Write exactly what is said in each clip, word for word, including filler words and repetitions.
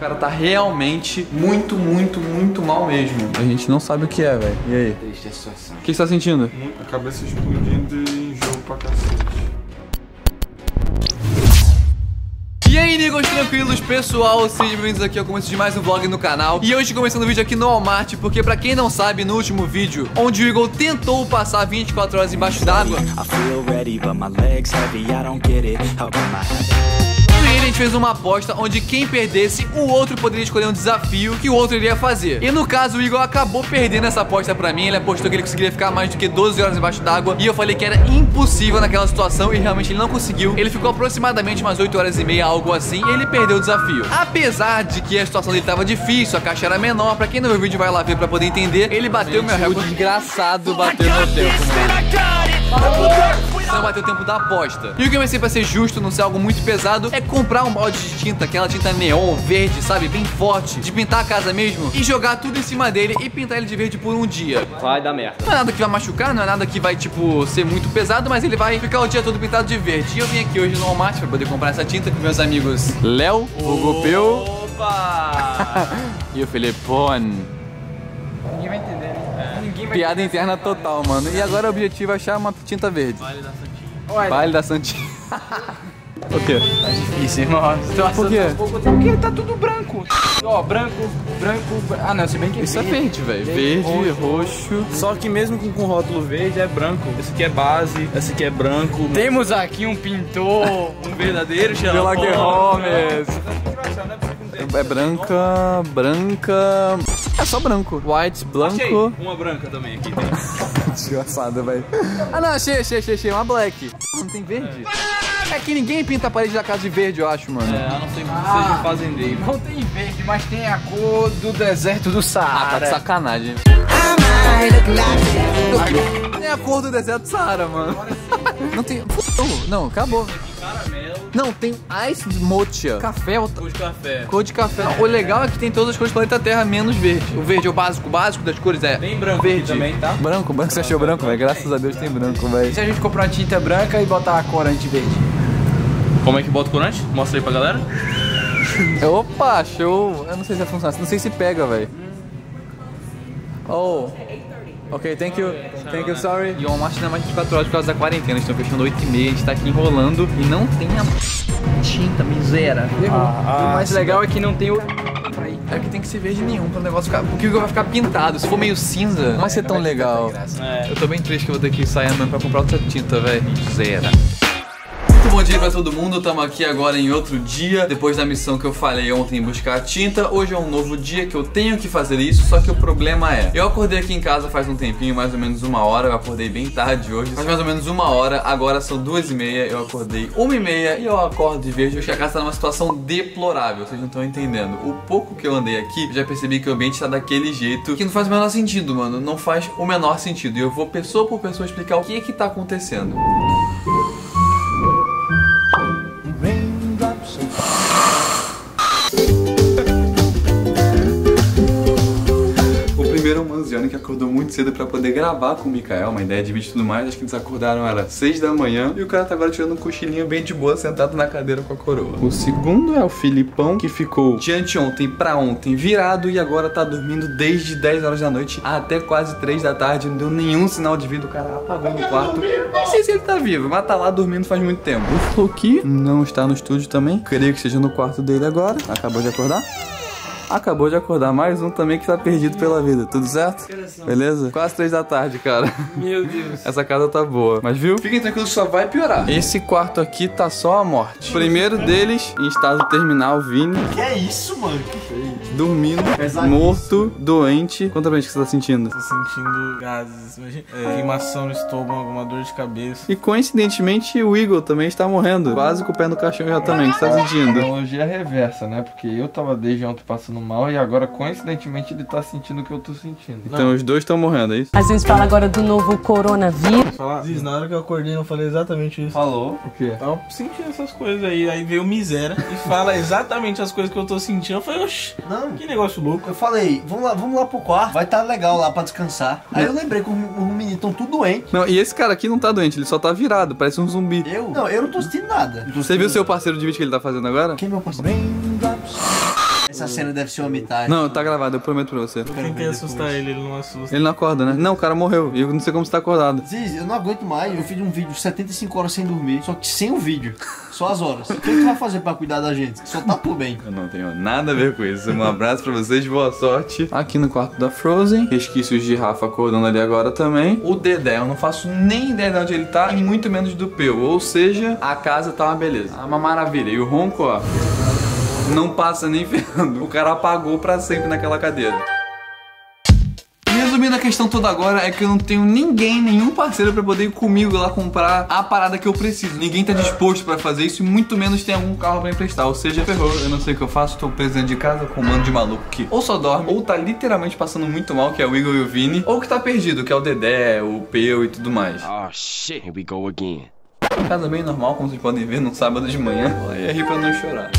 O cara tá realmente muito, muito, muito mal mesmo. A gente não sabe o que é, velho. E aí? Triste a situação. O que você tá sentindo? A cabeça explodindo e enjoo pra cacete. E aí, amigos, tranquilos, pessoal? Sejam bem-vindos aqui ao começo de mais um vlog no canal. E hoje começando o vídeo aqui no Walmart, porque pra quem não sabe, no último vídeo, onde o Eagle tentou passar vinte e quatro horas embaixo d'água, e ele, a gente fez uma aposta onde quem perdesse, o outro poderia escolher um desafio que o outro iria fazer. E no caso, o Eagle acabou perdendo essa aposta pra mim. Ele apostou que ele conseguiria ficar mais do que doze horas embaixo d'água, e eu falei que era impossível naquela situação, e realmente ele não conseguiu. Ele ficou aproximadamente umas oito horas e meia, algo assim, e ele perdeu o desafio. Apesar de que a situação dele tava difícil, a caixa era menor, pra quem não viu o vídeo vai lá ver pra poder entender, ele bateu meu recorde. Desgraçado bateu meu tempo, mano. Não bateu o tempo da aposta. E o que eu pensei pra ser justo, não ser algo muito pesado, é comprar um balde de tinta, aquela tinta neon, verde, sabe, bem forte, de pintar a casa mesmo, e jogar tudo em cima dele e pintar ele de verde por um dia. Vai dar merda. Não é nada que vai machucar, não é nada que vai, tipo, ser muito pesado, mas ele vai ficar o dia todo pintado de verde. E eu vim aqui hoje no Walmart pra poder comprar essa tinta com meus amigos Léo, o Gopeu Opa! e o Felipone. Ninguém vai entender, né? É. Ninguém vai Piada interna total, mano. E agora o objetivo é achar uma tinta verde. Vale da Santinha. Vale da Santinha. O quê? Tá difícil, irmão. Por quê? Porque tá tudo branco. Ó, branco, branco. Ah, não, se bem que Isso é verde, velho. Verde, roxo. Só que mesmo com, com rótulo verde é branco. Esse aqui é base, esse aqui é branco. temos aqui um pintor, um verdadeiro Sherlock Sherlock Holmes. É branca, branca. É só branco. White, Achei branco. uma branca também aqui tem. Desgraçado, velho. Ah, não, achei, achei, achei, achei. Uma black. Não tem verde? É que ninguém pinta a parede da casa de verde, eu acho, mano. É, a não ser que Ah. seja um fazendeiro. Não tem verde, mas tem a cor do deserto do Ah, tá de Saara. sacanagem. Tem a cor do deserto do Saara, mano. Não tem. Não, acabou. Caramelo, Não, tem ice mocha. Café, cor de café. cor de café. O legal é que tem todas as cores do planeta Terra, menos verde. O verde é o básico, o básico das cores é Tem branco verde. aqui também, tá? Branco, branco, você achou branco, velho? Graças a Deus tem branco, velho. Se a gente comprar uma tinta branca e botar a corante verde? Como é que bota o corante? Mostra aí pra galera. Opa, show. Eu não sei se vai funcionar, não sei se pega, velho. Oh. Ok, thank you. Thank you, sorry. E o Walmart não é mais de vinte e quatro horas por causa da quarentena. Estão fechando oito e meia, a gente tá aqui enrolando e não tem a tinta, miséria. o mais legal é que não tem o... É que tem que ser verde nenhum pra o negócio ficar. Porque o vai ficar pintado. Se for meio cinza, não vai ser tão legal. É. Eu tô bem triste que eu vou ter que sair andando pra comprar outra tinta, velho. Miséria. Muito bom dia pra todo mundo, estamos aqui agora em outro dia. Depois da missão que eu falei ontem em buscar a tinta, hoje é um novo dia que eu tenho que fazer isso. Só que o problema é, eu acordei aqui em casa faz um tempinho, mais ou menos uma hora. Eu acordei bem tarde hoje, faz mais ou menos uma hora. Agora são duas e meia, eu acordei uma e meia e eu acordo de verde. Eu a casa tá numa situação deplorável, vocês não estão entendendo. O pouco que eu andei aqui, eu já percebi que o ambiente tá daquele jeito que não faz o menor sentido, mano. Não faz o menor sentido. E eu vou pessoa por pessoa explicar o que é que tá acontecendo. Primeiro é o Manzioni, que acordou muito cedo pra poder gravar com o Mikael, uma ideia de vídeo e tudo mais. Acho que eles acordaram, era seis da manhã. E o cara tá agora tirando um cochilinho bem de boa, sentado na cadeira com a coroa. O segundo é o Filipão, que ficou de anteontem pra ontem virado e agora tá dormindo desde dez horas da noite até quase três da tarde. Não deu nenhum sinal de vida, o cara apagou no quarto. Não sei se ele tá vivo, mas tá lá dormindo faz muito tempo. O Floki não está no estúdio também. Creio que esteja no quarto dele agora. Acabou de acordar. Acabou de acordar, mais um também que tá perdido pela vida, tudo certo? Beleza? Quase três da tarde, cara. Meu Deus. Essa casa tá boa, mas viu? Fiquem tranquilos, só vai piorar. Esse quarto aqui tá só a morte. Primeiro deles, em estado terminal, Vini. Que é isso, mano? Que feio. Dormindo, morto, doente. Conta pra gente o que você tá sentindo. Tô sentindo gases, é, queimação no estômago, uma dor de cabeça. E coincidentemente, o Eagle também está morrendo. Quase com o pé no caixão já também. O que você tá sentindo? Analogia reversa, né? Porque eu tava desde ontem passando mal e agora, coincidentemente, ele tá sentindo o que eu tô sentindo. Então os dois estão morrendo, é isso? A gente fala agora do novo coronavírus. Falar, Ziz, na hora que eu acordei eu falei exatamente isso. Falou? O quê? Tava sentindo essas coisas aí, aí veio miséria e fala exatamente as coisas que eu tô sentindo. Eu falei, oxi, Não. que negócio louco. Eu falei, vamos lá, vamos lá pro quarto, vai estar legal lá pra descansar. Aí eu lembrei que os meninos estão tudo doentes. Não, e esse cara aqui não tá doente, ele só tá virado, parece um zumbi. Eu? Não, eu não tô sentindo nada. Você viu o seu parceiro de vídeo que ele tá fazendo agora? Quem é meu parceiro? Essa cena deve ser uma mitagem. Não, tá gravado, eu prometo pra você. Eu tentei assustar ele, ele não assusta. Ele não acorda, né? Não, o cara morreu. E eu não sei como você tá acordado. Ziz, eu não aguento mais. Eu fiz um vídeo setenta e cinco horas sem dormir, só que sem o vídeo. Só as horas. O que tu vai fazer pra cuidar da gente? Só tá por bem. Eu não tenho nada a ver com isso. Um abraço pra vocês, boa sorte. Aqui no quarto da Frozen. Resquícios de Rafa acordando ali agora também. O Dedé, eu não faço nem ideia de onde ele tá, e muito menos do Peu. Ou seja, a casa tá uma beleza. Uma maravilha. E o ronco, ó, não passa nem ferrando. O cara apagou pra sempre naquela cadeira. Resumindo a questão toda agora é que eu não tenho ninguém, nenhum parceiro pra poder ir comigo lá comprar a parada que eu preciso. Ninguém tá disposto pra fazer isso e muito menos tem algum carro pra emprestar. Ou seja, ferrou, eu não sei o que eu faço, tô preso dentro de casa com um bando de maluco que ou só dorme, ou tá literalmente passando muito mal, que é o Igor e o Vini, ou que tá perdido, que é o Dedé, o Peu e tudo mais. Oh shit, here we go again. Casa bem normal, como vocês podem ver, num sábado de manhã. Aí é rir pra não chorar.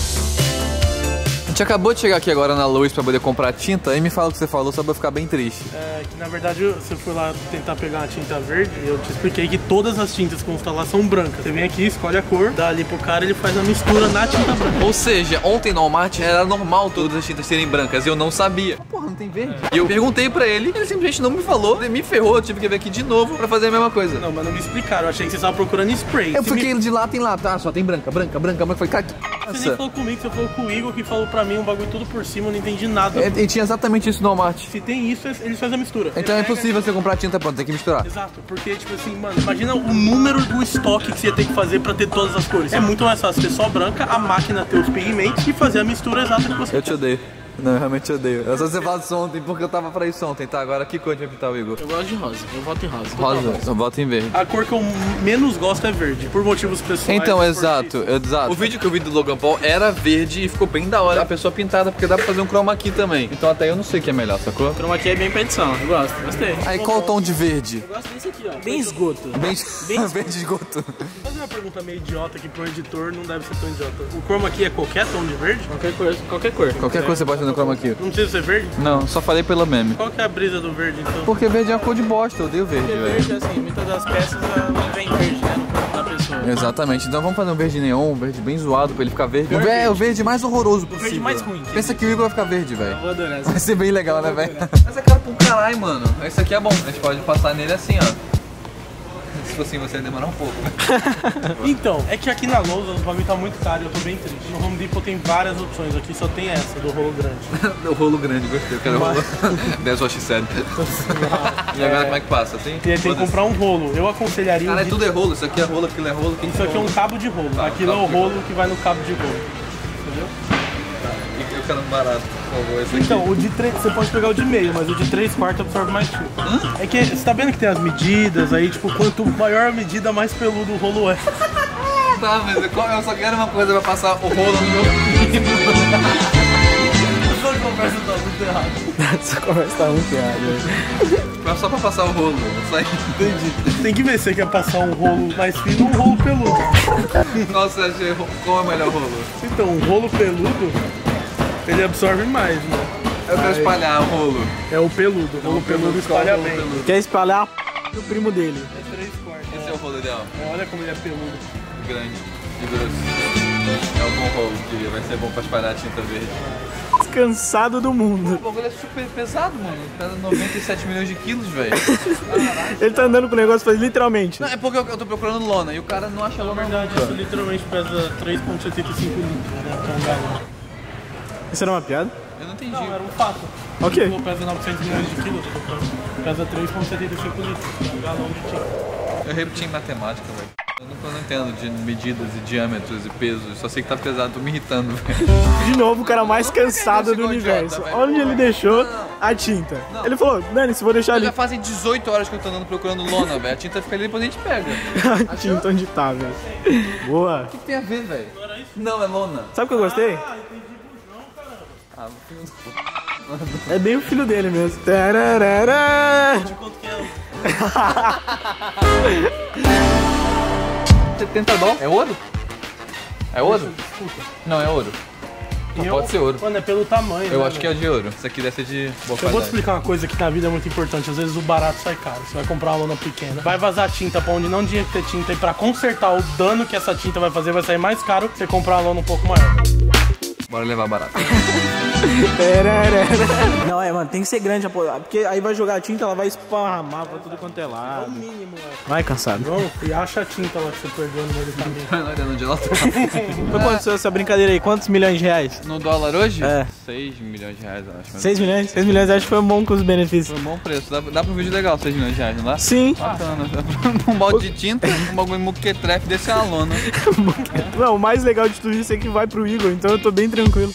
A gente acabou de chegar aqui agora na Lowe's pra poder comprar tinta e me fala o que você falou só pra eu ficar bem triste. É que na verdade você foi lá tentar pegar uma tinta verde e eu te expliquei que todas as tintas que vão estar lá são brancas. Você vem aqui, escolhe a cor, dá ali pro cara e ele faz a mistura na tinta branca. Ou seja, ontem no Walmart era normal todas as tintas serem brancas e eu não sabia. Porra, não tem verde? É. E eu perguntei pra ele, ele simplesmente não me falou, ele me ferrou, eu tive que vir aqui de novo pra fazer a mesma coisa. Não, mas não me explicaram, eu achei que você estava procurando spray. Eu você fiquei me... de lá, tem lá, tá? Só tem branca, branca, branca, branca. Foi, cara, que... Você nem falou comigo, você falou com o Igor que falou pra mim um bagulho tudo por cima, eu não entendi nada. É, e tinha exatamente isso no Walmart. Se tem isso, eles fazem a mistura. Então ele é impossível pega... você comprar tinta pronta, tem que misturar. Exato, porque tipo assim, mano, imagina o número do estoque que você ia ter que fazer pra ter todas as cores. É muito mais fácil ter só branca, a máquina ter os pigmentos e fazer a mistura exata que você Eu te odeio. Não, eu realmente odeio. Eu só você fala disso ontem porque eu tava pra isso ontem, tá? Agora que cor a gente vai pintar o Igor? Eu gosto de rosa, eu voto em rosa. Rosa, eu voto em verde. A cor que eu menos gosto é verde, por motivos pessoais. Então, exato, exato. O vídeo que eu vi do Logan Paul era verde e ficou bem da hora. A pessoa pintada, porque dá pra fazer um chroma key também. Então até eu não sei o que é melhor, sacou? O chroma key é bem pra edição, eu gosto, gostei. Aí qual o tom de verde? Eu gosto desse aqui, ó. Bem esgoto. Bem, bem verde esgoto. Vou fazer uma pergunta meio idiota que pro editor não deve ser tão idiota. O chroma key é qualquer tom de verde? Qualquer cor, qualquer cor. Qualquer cor você pode fazer no chroma key. Não precisa ser verde? Não, só falei pelo meme. Qual que é a brisa do verde então? Porque verde é uma cor de bosta, eu odeio verde, Porque velho. verde, assim, muitas das peças ela vem verde, né? No corpo da pessoa. Exatamente, então vamos fazer um verde neon, um verde bem zoado pra ele ficar verde. Verde. É o verde mais horroroso possível. O verde mais ruim. Pensa que o Igor vai ficar verde, velho. Vou adorar essa. Vai ser bem legal, né, velho? Mas é caro pro caralho, mano. Esse aqui é bom, a gente pode passar nele assim, ó. Se fosse assim, você ia demorar um pouco. Então, é que aqui na Lowe's o bagulho tá muito caro e eu tô bem triste. No Home Depot tem várias opções, aqui só tem essa, do rolo grande. O rolo grande, gostei, eu quero Mas... rolo. That's what she said. E agora como é que passa, assim? E aí tem que comprar um rolo. Eu aconselharia... Cara, um é de... tudo é rolo, isso aqui é rolo, aquilo é rolo. Isso aqui é um cabo de rolo, Tá, aquilo é o cabo de rolo rolo. que vai no cabo de rolo. Entendeu? E eu quero um barato, por favor, esse aqui. Então, o de três, você pode pegar o de meio, mas o de três quartos absorve mais fio. Hã? É que você tá vendo que tem as medidas aí, tipo, quanto maior a medida, mais peludo o rolo é. Tá, mas eu só quero uma coisa pra passar o rolo no meu Essa conversa tá muito errada. Essa conversa tá muito errada. É só pra passar o rolo, só aí. Entendi. Tem que ver se você quer passar um rolo mais fino ou um rolo peludo. Qual você acha, qual é o melhor rolo? Então, um rolo peludo, ele absorve mais, né? Eu quero espalhar o rolo. É o peludo, o rolo peludo espalha bem. Peludo. Quer espalhar o primo dele. É três quartos. Esse é o rolo ideal. É, olha como ele é peludo. Grande e grosso. É um bom rolo, diria. Vai ser bom pra espalhar a tinta verde. Cansado do mundo. O bagulho é super pesado, mano. Pesa noventa e sete milhões de quilos, velho. Ele tá andando com o negócio faz literalmente. Não, é porque eu, eu tô procurando lona e o cara não acha Na lona. verdade, isso literalmente pesa três vírgula setenta e cinco litros, né? Que é um galão. Isso era uma piada? Eu não entendi. Não, era um fato. Ok. O pesa novecentos milhões de quilos, pesa três vírgula setenta e cinco litros, que é um galão de tinta. Eu repeti em matemática, velho. Eu não, eu não entendo de medidas e diâmetros e pesos. Só sei que tá pesado, tô me irritando, velho. De novo, o cara mais Por que que cansado ele do chegou idiota, universo. velho? Onde ele deixou Não. a tinta? Não. Ele falou, Dani, se vou deixar ali Já fazem dezoito horas que eu tô andando procurando lona, velho. A tinta fica ali e depois a gente pega. a tinta onde tá, velho. Boa. O que, que tem a ver, velho? Não, é lona. Sabe o que eu gostei? Ah, no filme do... É bem o filho dele mesmo. Tararara. Quanto que é? setenta dólares. É ouro? É ouro? Desculpa. Não, é ouro. Não pode ser ouro. Mano, é pelo tamanho. Eu né, acho que é de ouro. Isso aqui deve ser de boa Eu vou te qualidade. explicar uma coisa que na vida é muito importante. Às vezes o barato sai caro. Você vai comprar uma lona pequena, vai vazar tinta pra onde não tinha que ter tinta. E pra consertar o dano que essa tinta vai fazer, vai sair mais caro que você comprar uma lona um pouco maior. Bora levar barato. Não, é, mano, tem que ser grande a porra. Porque aí vai jogar a tinta, ela vai esparramar pra tudo quanto é lado. No mínimo, é. Vai, cansado. Não, e acha a tinta lá que você perdeu no meio do caminho. Vai lá dentro de lá. Foi quanto essa brincadeira aí? Quantos milhões de reais? No dólar hoje? É. seis milhões de reais, eu acho. seis milhões? seis milhões acho que foi um bom com os benefícios. Foi um bom preço. Dá, dá pra um vídeo legal, seis milhões de reais, não dá? Sim. Bacana. Um balde de tinta, um bagulho muquetrefe desse é uma lona. Não, o mais legal de tudo isso é que vai pro Igor, então eu tô bem tranquilo.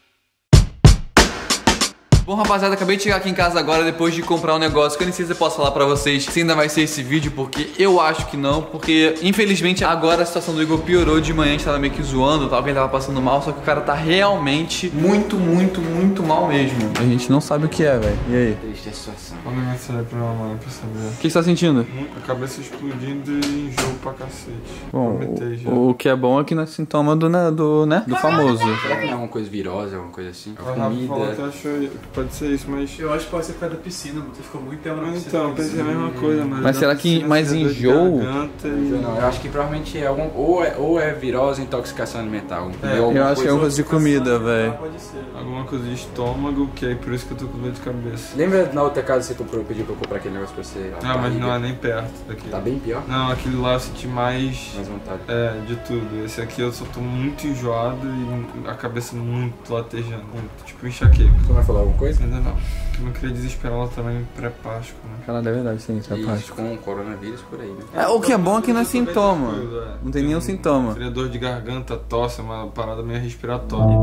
Bom, rapaziada, acabei de chegar aqui em casa agora depois de comprar um negócio que eu nem sei se eu posso falar pra vocês se ainda vai ser esse vídeo, porque eu acho que não, porque infelizmente agora a situação do Igor piorou de manhã, a gente tava meio que zoando, tal, que ele tava passando mal, só que o cara tá realmente muito, muito, muito mal mesmo. A gente não sabe o que é, velho. E aí? Triste a situação. Vou levar isso aí pra mamãe pra saber. O que você tá sentindo? A cabeça explodindo e enjoo pra cacete. Bom, Vomitei já. o, o que é bom é que não é sintoma do, né, do, né, do famoso. Será que não é uma coisa virosa, alguma coisa assim? A Rafa falou que achou, pode ser isso, mas... Eu acho que pode ser por causa da piscina, mano. Você ficou muito tempo na piscina. Então, pensei a mesma coisa, mas... Mas será que mais enjoo? E... Não, eu acho que provavelmente é algum... Ou é, ou é virose, intoxicação alimentar. Algum... É, eu acho que é uma coisa de comida, velho. Pode ser. Alguma coisa de estômago, que é por isso que eu tô com dor de cabeça. Lembra na outra casa que você comprou, pediu pra eu comprar aquele negócio pra você? Ah, mas não é nem perto daqui. Tá bem pior? Não, aquele lá eu senti mais... Mais vontade. É, de tudo. Esse aqui eu só tô muito enjoado e a cabeça muito latejando. Muito, tipo enxaqueca. Você vai falar alguma coisa? Ainda não. Eu não queria desesperar ela também pré-Páscoa, né? Caralho, é verdade, sim, isso é E prático. com coronavírus por aí, né? É, o que é bom é que não é sintoma. Tudo, é. Não tem nenhum sintoma. Seria dor de garganta, tosse, uma parada meio respiratória.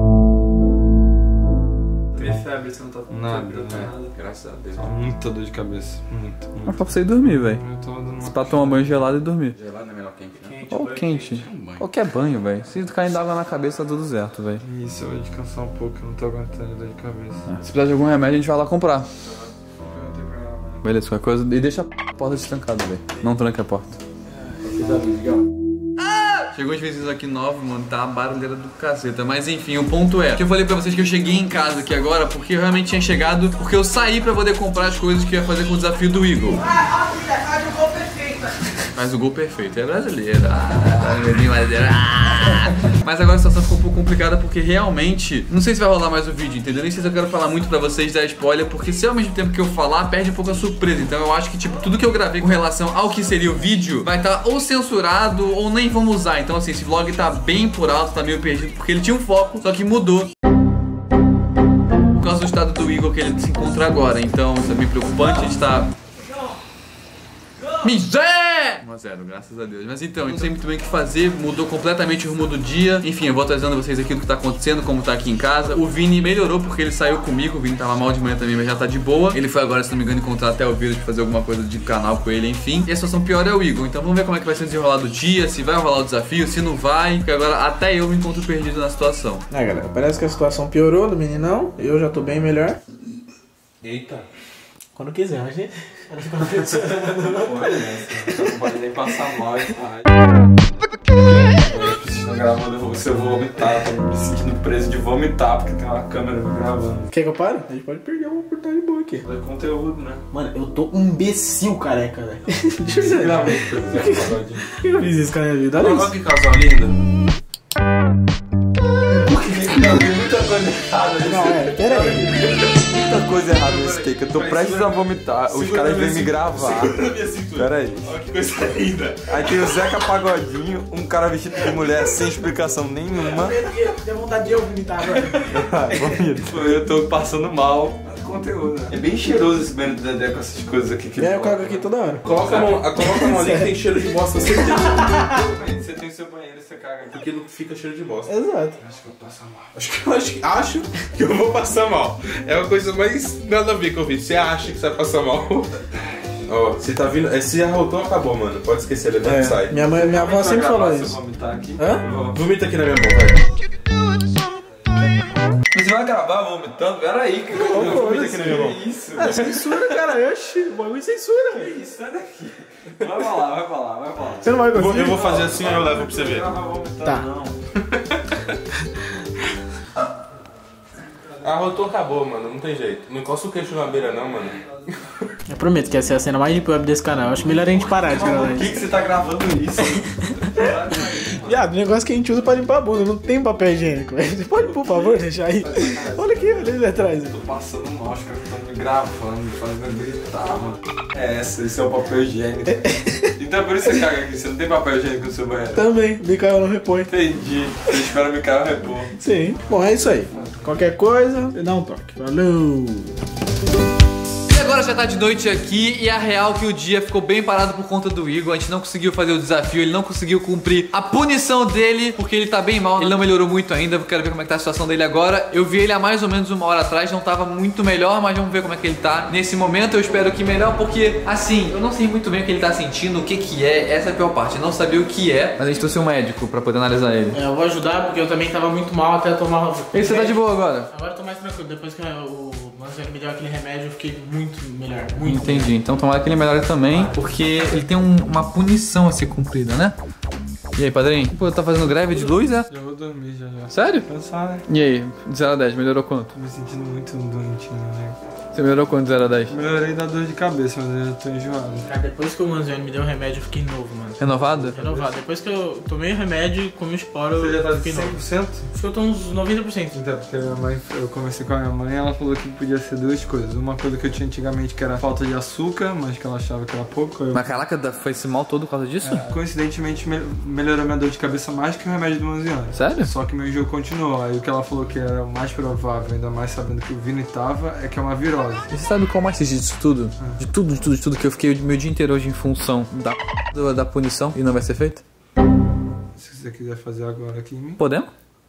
Tem febre, você não tá com Nada, febre, não tá né? nada. Graças a Deus. Muita dor de cabeça. Muita, Mas muita. pra você ir dormir, velho. Eu tô dando Você uma... pra tomar banho gelado e dormir. Gelado não é melhor quente, né? Quente, Ou banho quente. Um banho. Qualquer banho, velho. Se cair d'água na cabeça, tá tudo certo, velho. Isso, eu vou descansar um pouco, eu não tô aguentando dor de cabeça. Se precisar de algum remédio, a gente vai lá comprar. Eu não tenho problema, né? Beleza, qualquer coisa. E deixa a porta destrancada, velho. Não tranca a porta. Chegou os vizinhos aqui novos, mano, tá a barulheira do caceta. Mas enfim, o ponto é que eu falei pra vocês que eu cheguei em casa aqui agora porque eu realmente tinha chegado, porque eu saí pra poder comprar as coisas que eu ia fazer com o desafio do Igor. Ah, filha, faz o gol perfeito. Mas o gol perfeito é brasileiro. Ah, ah. Mas agora a situação ficou um pouco complicada porque realmente não sei se vai rolar mais o vídeo, entendeu? Nem sei se eu quero falar muito pra vocês, dar spoiler, porque se ao mesmo tempo que eu falar, perde um pouco a surpresa. Então eu acho que tipo, tudo que eu gravei com relação ao que seria o vídeo vai estar ou censurado ou nem vamos usar. Então assim, esse vlog tá bem por alto, tá meio perdido, porque ele tinha um foco, só que mudou por causa do estado do Igor que ele se encontra agora. Então isso é bem preocupante, a gente tá... Miséria! um a zero, graças a Deus. Mas então, eu não sei muito bem o que fazer, mudou completamente o rumo do dia. Enfim, eu vou trazendo vocês aqui do que tá acontecendo, como tá aqui em casa. O Vini melhorou porque ele saiu comigo, o Vini tava mal de manhã também, mas já tá de boa. Ele foi agora, se não me engano, encontrar até o vídeo de fazer alguma coisa de canal com ele, enfim. E a situação pior é o Igor, então vamos ver como é que vai ser desenrolado o dia, se vai rolar o desafio, se não vai, porque agora até eu me encontro perdido na situação. É, galera, parece que a situação piorou do meninão. Eu já tô bem melhor. Eita. Quando quiser, a gente... Não pode nem passar mal e pai. Vocês estão gravando, eu vou, se eu vou vomitar, eu tô me sentindo preso de vomitar, porque tem uma câmera me gravando. Quer que eu pare? A gente pode perder uma oportunidade boa aqui. É conteúdo, né? Mano, eu tô um imbecil careca, velho. Deixa eu ver. Gravei, por exemplo, Por que eu fiz isso com a minha vida? Olha olha isso. que casal lindo. Muita coisa errada. Não, é, pera aí. Muita coisa errada nesse take. Eu tô prestes a vomitar. Os caras vêm me gravar. Pera aí. Olha que coisa linda. Aí tem o Zeca Pagodinho, um cara vestido de mulher sem explicação nenhuma. Deu vontade de eu vomitar agora. Eu tô passando mal. Conteúdo, né? É bem cheiroso esse banho do Dedé com essas coisas aqui. Que É, eu cago aqui toda hora. Coloca a mão, coloca a mão ali que tem cheiro de bosta. Você tem. Você tem o seu banheiro, você caga aqui. Porque não fica cheiro de bosta. Exato. Acho que eu passo mal. Acho que, acho, acho que eu vou passar mal. É uma coisa mais nada a ver que eu vi. Você acha que você vai passar mal? Ó, você tá vindo. Esse arrotão acabou, mano. Pode esquecer, levanta É. e sai. Minha, mãe, minha avó sempre falou Se eu isso. vomitar aqui. Hã? Vomita aqui na minha mão, vai. Você vai gravar vomitando? Peraí, que eu vomito aqui na minha mão. Que isso? É censura, cara. Oxi, o bagulho censura. Que isso? Sai daqui. Vai pra lá, vai pra lá, vai pra lá. Você não vai Eu vou, conseguir? eu vou fazer assim e eu levo pra você ver. Não vai vomitar, Tá. não. Arrotou acabou, mano. Não tem jeito. Não encosta o queixo na beira, não, mano. Eu prometo que essa é a cena mais deep web desse canal. Acho melhor a gente parar de gravar Por que, isso. que você tá gravando isso? Viado, o negócio que a gente usa pra limpar a bunda, não tem papel higiênico, velho. Você pode, por favor, deixar aí? Olha aqui, olha ali atrás. Tô passando mal, os caras estão me gravando, fazendo gritar, mano. É, esse, esse é o papel higiênico. Então é por isso que você caga aqui, você não tem papel higiênico no seu banheiro? Também, Micael não repõe. Entendi, você espera o Micael repor. Sim. Bom, é isso aí. Qualquer coisa, dá um toque. Valeu! E agora já tá de noite aqui e a real que o dia ficou bem parado por conta do Igor. A gente não conseguiu fazer o desafio, ele não conseguiu cumprir a punição dele, porque ele tá bem mal, ele não melhorou muito ainda. Eu quero ver como é que tá a situação dele agora. Eu vi ele há mais ou menos uma hora atrás, não tava muito melhor, mas vamos ver como é que ele tá nesse momento. Eu espero que melhor, porque assim, eu não sei muito bem o que ele tá sentindo, o que que é, essa é a pior parte, eu não sabia o que é. Mas a gente trouxe um médico pra poder analisar ele. É, eu vou ajudar porque eu também tava muito mal até tomar... E você tá de boa agora? Agora eu tô mais tranquilo, depois que o Manzoni me deu aquele remédio eu fiquei muito melhor, muito Entendi, melhor. então tomara que ele melhore também, porque ele tem um- uma punição a ser cumprida, né? E aí, padrinho? Pô, tá fazendo greve de luz, é? Já vou dormir já já. Sério? Cansar, né? E aí, de zero a dez, melhorou quanto? Tô me sentindo muito doentinho, né? Você melhorou quanto de zero a dez? Melhorei da dor de cabeça, mas eu já tô enjoado. Cara, depois que o Manzoni me deu o remédio eu fiquei novo, mano. Renovado? Renovado. Depois que eu tomei o remédio e comi o esporo, Você já tá eu de fiquei cem novo. por cento? Acho que eu tô uns noventa por cento. Então, porque a minha mãe, eu conversei com a minha mãe e ela falou que podia ser duas coisas. Uma coisa que eu tinha antigamente que era falta de açúcar, mas que ela achava que era pouco. Eu... Mas caraca, da- foi esse mal todo por causa disso? Coincidentemente, me- melhorou minha dor de cabeça mais que o remédio do Manzioni. Sério? Só que meu enjoo continuou. Aí o que ela falou que era o mais provável, ainda mais sabendo que o Vini tava, é que é uma virose. E você sabe qual mais existe disso tudo? De tudo, de tudo, de tudo, que eu fiquei o meu dia inteiro hoje em função da p... da punição e não vai ser feito? Se você quiser fazer agora aqui em mim. Podemos?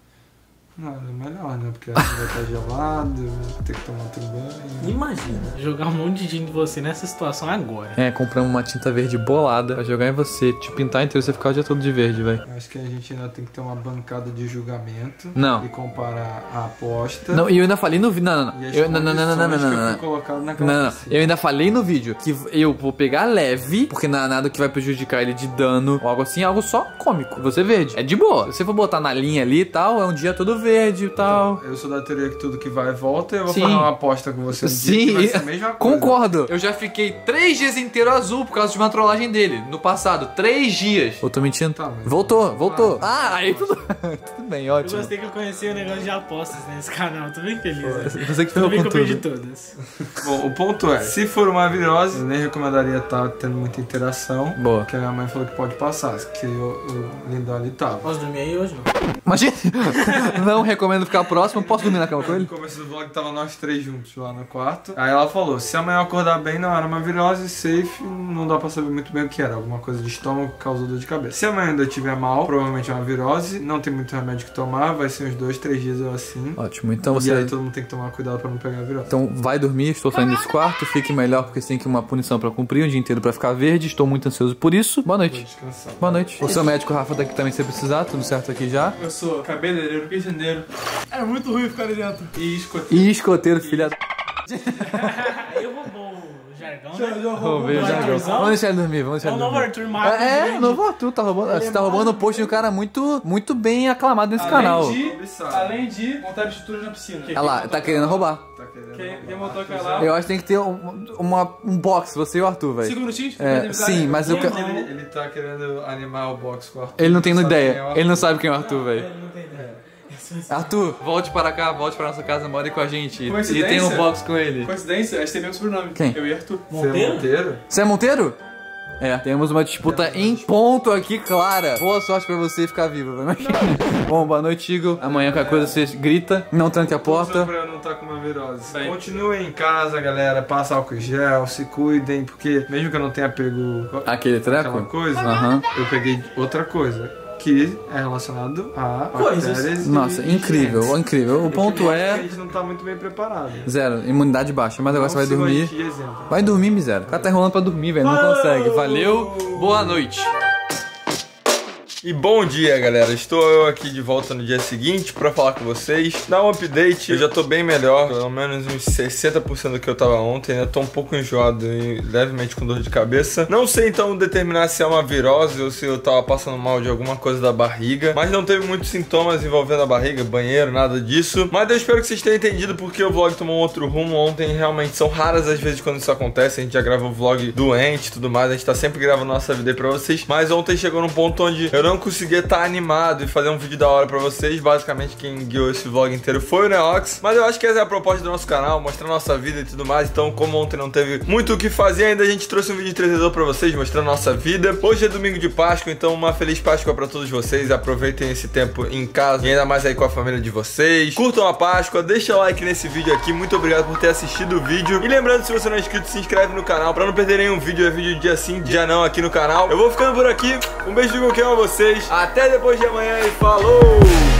Não, é melhor, né? Porque vai estar gelado, vou ter que tomar outro banho. Imagina, jogar um monte de gente em você nessa situação agora. É, compramos uma tinta verde bolada pra jogar em você, te pintar inteiro e você ficar o dia todo de verde, velho. Acho que a gente ainda tem que ter uma bancada de julgamento. Não. E comparar a aposta. Não, e eu ainda falei no vídeo. Não, não, não. E as Eu, não, não, não, não, não, não, condições não, que eu não. fui colocado naquela Não, não. piscina. Eu ainda falei no vídeo que eu vou pegar leve, porque não é nada que vai prejudicar ele de dano ou algo assim, é algo só cômico. Você verde. É de boa. Se você for botar na linha ali e tal, é um dia todo verde e tal. Eu sou da teoria que tudo que vai e volta, eu vou Sim. fazer uma aposta com você um dia Sim, que vai ser a mesma coisa. concordo. Eu já fiquei três dias inteiro azul por causa de uma trollagem dele. No passado, três dias. Eu tô mentindo. Tá, mas- Voltou, voltou. Ah, aí tudo, tudo bem, Eu ótimo. gostei que eu conheci o negócio de apostas nesse canal, tô bem feliz. Né? Você que Tudo ferrou bem com que eu perdi tudo. todas. Bom, o ponto é, se for uma virose, eu nem recomendaria estar tendo muita interação. Boa. Porque a minha mãe falou que pode passar, que o, o Lindão ali tava. Posso dormir aí hoje, não? Imagina. Não recomendo ficar próximo. Posso dormir na cama com No ele? começo do vlog tava nós três juntos lá no quarto. Aí ela falou, se amanhã eu acordar bem, não era uma virose, safe, não dá pra saber muito bem o que era. Alguma coisa de estômago que causou dor de cabeça. Se amanhã ainda estiver mal, provavelmente é uma virose, não tem muito remédio que tomar, vai ser uns dois, três dias eu assim. Ótimo, então E aí você... todo mundo tem que tomar cuidado pra não pegar a virose. Então vai dormir, estou saindo desse quarto, fique melhor porque você tem que uma punição pra cumprir, um dia inteiro pra ficar verde, estou muito ansioso por isso. Boa Vou noite. descansar. Boa noite. O seu médico Rafa tá aqui também se precisar, tudo certo aqui já. Eu sou cabeleireiro, piseneiro É muito ruim ficar ali dentro. e escoteiro. E escoteiro, filha da... Aí eu roubou o jargão, né? Vamos ver o jargão. Vamos deixar ele dormir, vamos deixar É o ele novo dormir. Arthur Marcos. É, é, grande. o novo Arthur, tá roubando, você tá roubando o post de um cara muito, muito bem aclamado nesse canal. Além de, além de montar estrutura na piscina. Olha lá, tá querendo roubar. Tá querendo Quem, roubar. quem montou aquela lá? Eu acho que tem que ter um, uma, um box, você e o Arthur, velho. Segura o X? É, sim, mas eu... Ele, ele tá querendo animar o box com o Arthur. Ele não tem Sabe ideia, quem é o Arthur? ele não sabe quem é o Arthur, velho. Não tem ideia. Arthur, volte para cá, volte para nossa casa, more com a gente. E Coincidência? tem um box com ele. Coincidência, a gente tem mesmo sobrenome. Quem? Eu e Arthur. Você é Monteiro? Você é Monteiro? É, temos uma disputa em ponto aqui, clara. Boa sorte pra você ficar vivo, vai. Bom, boa noite, Igor. Amanhã qualquer coisa você grita, não tranque a Só porta. pra eu não estar com uma virose. Bem. Continuem em casa, galera. Passa álcool em gel, se cuidem, porque mesmo que eu não tenha pego Aquele aquela treco? coisa, Aham. eu peguei outra coisa. Que é relacionado a Coisas. bactérias e Nossa, incrível, germes. incrível. O ponto Que A é gente não tá muito bem preparado. zero, imunidade baixa, mas agora você vai Não siga a dormir. gente de exemplo. Vai dormir, miséria. O cara tá enrolando pra dormir, velho, não consegue. Valeu, boa noite. E bom dia, galera. Estou eu aqui de volta no dia seguinte pra falar com vocês, dar um update. Eu já tô bem melhor, pelo menos uns sessenta por cento do que eu tava ontem. Ainda tô um pouco enjoado e levemente com dor de cabeça. Não sei então determinar se é uma virose ou se eu tava passando mal de alguma coisa da barriga, mas não teve muitos sintomas envolvendo a barriga, banheiro, nada disso. Mas eu espero que vocês tenham entendido porque o vlog tomou um outro rumo ontem. Realmente são raras as vezes quando isso acontece. A gente já grava o vlog doente e tudo mais, a gente tá sempre gravando nossa vida aí pra vocês. Mas ontem chegou num ponto onde eu não não conseguia estar animado e fazer um vídeo da hora pra vocês. Basicamente quem guiou esse vlog inteiro foi o Neox. Mas eu acho que essa é a proposta do nosso canal, mostrar nossa vida e tudo mais. Então, como ontem não teve muito o que fazer, ainda a gente trouxe um vídeo entretedor pra vocês, mostrando nossa vida. Hoje é domingo de Páscoa, então uma feliz Páscoa pra todos vocês. Aproveitem esse tempo em casa e ainda mais aí com a família de vocês. Curtam a Páscoa, deixa o like nesse vídeo aqui. Muito obrigado por ter assistido o vídeo. E lembrando, se você não é inscrito, se inscreve no canal pra não perder nenhum vídeo. É vídeo dia sim, dia não aqui no canal. Eu vou ficando por aqui. Um beijo do Coquinho a vocês. Até depois de amanhã e falou!